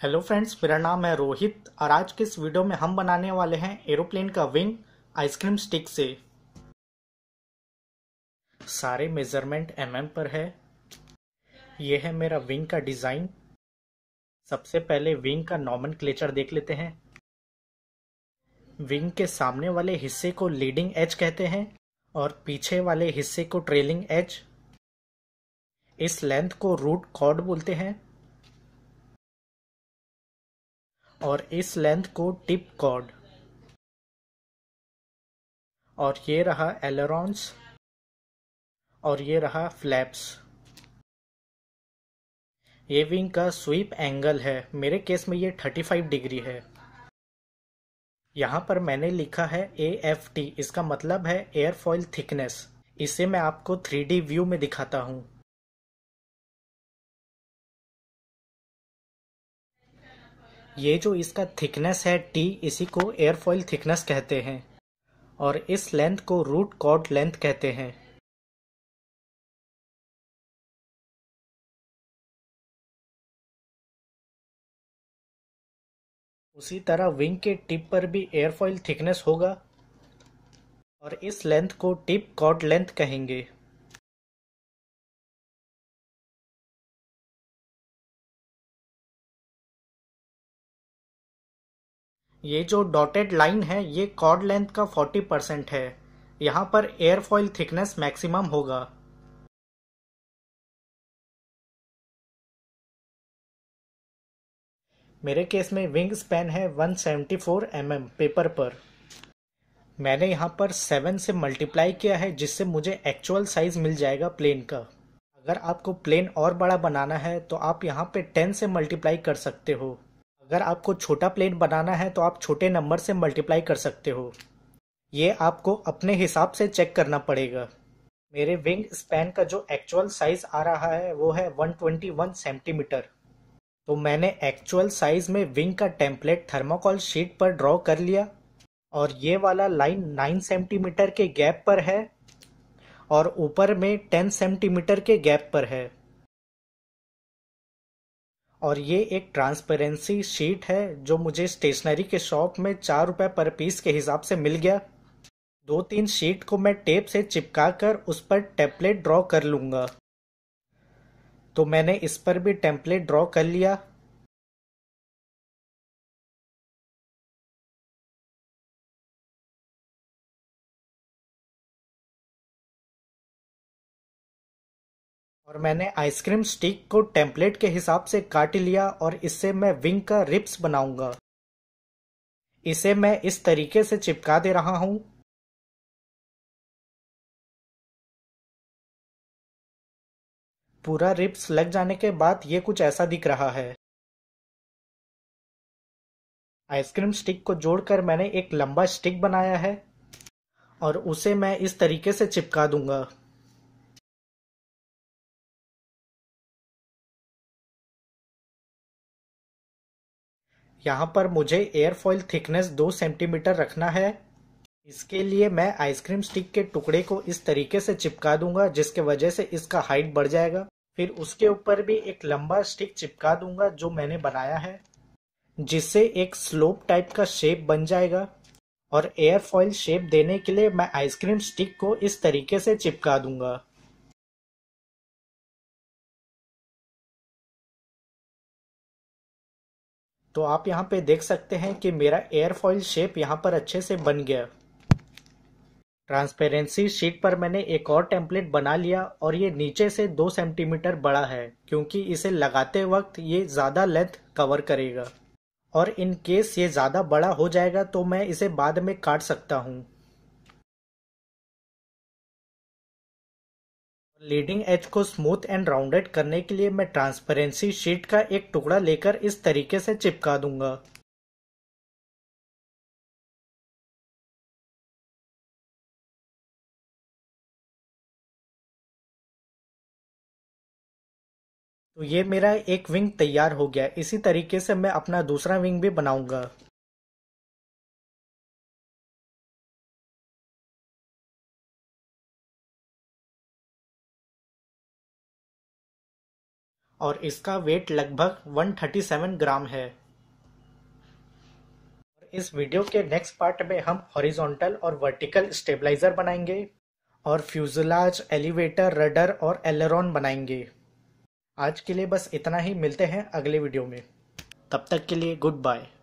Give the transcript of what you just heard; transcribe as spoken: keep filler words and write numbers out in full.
Hello friends, मेरा नाम है रोहित और आज के इस वीडियो में हम बनाने वाले हैं एरोप्लेन का विंग आइसक्रीम स्टिक से। सारे मेजरमेंट एमएम पर है। ये है मेरा विंग का डिज़ाइन। सबसे पहले विंग का नॉमेनक्लेचर देख लेते हैं। विंग के सामने वाले हिस्से को लीडिंग एज कहते हैं और पीछे वाले हिस्से को ट्रेलिंग एज। इस लेंथ को रूट कॉर्ड बोलते हैं और इस लेंथ को टिप कॉर्ड। और ये रहा एलरॉन्स और ये रहा फ्लैप्स। ये विंग का स्वीप एंगल है, मेरे केस में ये पैंतीस डिग्री है। यहाँ पर मैंने लिखा है ए एफ टी, इसका मतलब है एयरफॉइल थिकनेस। इसे मैं आपको थ्री डी व्यू में दिखाता हूँ। ये जो इसका थिकनेस है टी, इसी को एयरफॉइल थिकनेस कहते हैं और इस लेंथ को रूट कॉर्ड लेंथ कहते हैं। उसी तरह विंग के टिप पर भी एयरफॉइल थिकनेस होगा और इस लेंथ को टिप कॉर्ड लेंथ कहेंगे। ये जो डॉटेड लाइन है ये कॉर्ड लेंथ का चालीस परसेंट है। यहाँ पर एयरफॉइल थिकनेस मैक्सिमम होगा। मेरे केस में विंग स्पैन है एक सौ चौहत्तर एम एम पेपर पर। मैंने यहाँ पर सेवन से मल्टीप्लाई किया है जिससे मुझे एक्चुअल साइज मिल जाएगा प्लेन का। अगर आपको प्लेन और बड़ा बनाना है तो आप यहाँ पे टेन से मल्टीप्लाई कर सकते हो। अगर आपको छोटा प्लेन बनाना है तो आप छोटे नंबर से मल्टीप्लाई कर सकते हो। ये आपको अपने हिसाब से चेक करना पड़ेगा। मेरे विंग स्पैन का जो एक्चुअल साइज आ रहा है वो है एक सौ इक्कीस सेंटीमीटर। तो मैंने एक्चुअल साइज में विंग का टेम्पलेट थर्माकोल शीट पर ड्रॉ कर लिया और ये वाला लाइन नौ सेंटीमीटर के गैप पर है और ऊपर में दस सेंटीमीटर के गैप पर है। और ये एक ट्रांसपेरेंसी शीट है जो मुझे स्टेशनरी के शॉप में चार रुपए पर पीस के हिसाब से मिल गया। दो तीन शीट को मैं टेप से चिपका कर उस पर टेम्पलेट ड्रॉ कर लूंगा। तो मैंने इस पर भी टेम्पलेट ड्रॉ कर लिया। और मैंने आइसक्रीम स्टिक को टेम्पलेट के हिसाब से काट लिया और इससे मैं विंग का रिब्स बनाऊंगा। इसे मैं इस तरीके से चिपका दे रहा हूं। पूरा रिब्स लग जाने के बाद ये कुछ ऐसा दिख रहा है। आइसक्रीम स्टिक को जोड़कर मैंने एक लंबा स्टिक बनाया है और उसे मैं इस तरीके से चिपका दूंगा। यहाँ पर मुझे एयरफॉइल थिकनेस दो सेंटीमीटर रखना है। इसके लिए मैं आइसक्रीम स्टिक के टुकड़े को इस तरीके से चिपका दूंगा जिसके वजह से इसका हाइट बढ़ जाएगा। फिर उसके ऊपर भी एक लंबा स्टिक चिपका दूंगा जो मैंने बनाया है, जिससे एक स्लोप टाइप का शेप बन जाएगा। और एयरफॉइल शेप देने के लिए मैं आइसक्रीम स्टिक को इस तरीके से चिपका दूंगा। तो आप यहाँ पे देख सकते हैं कि मेरा एयरफॉइल शेप यहाँ पर अच्छे से बन गया। ट्रांसपेरेंसी शीट पर मैंने एक और टेम्पलेट बना लिया और ये नीचे से दो सेंटीमीटर बड़ा है क्योंकि इसे लगाते वक्त ये ज़्यादा लेंथ कवर करेगा। और इन केस ये ज़्यादा बड़ा हो जाएगा तो मैं इसे बाद में काट सकता हूँ। लीडिंग एज को स्मूथ एंड राउंडेड करने के लिए मैं ट्रांसपेरेंसी शीट का एक टुकड़ा लेकर इस तरीके से चिपका दूंगा। तो ये मेरा एक विंग तैयार हो गया। इसी तरीके से मैं अपना दूसरा विंग भी बनाऊंगा। और इसका वेट लगभग एक सौ सैंतीस ग्राम है। इस वीडियो के नेक्स्ट पार्ट में हम हॉरिजॉन्टल और वर्टिकल स्टेबलाइजर बनाएंगे और फ्यूजलाज, एलिवेटर, रडर और एलेरॉन बनाएंगे। आज के लिए बस इतना ही, मिलते हैं अगले वीडियो में। तब तक के लिए गुड बाय।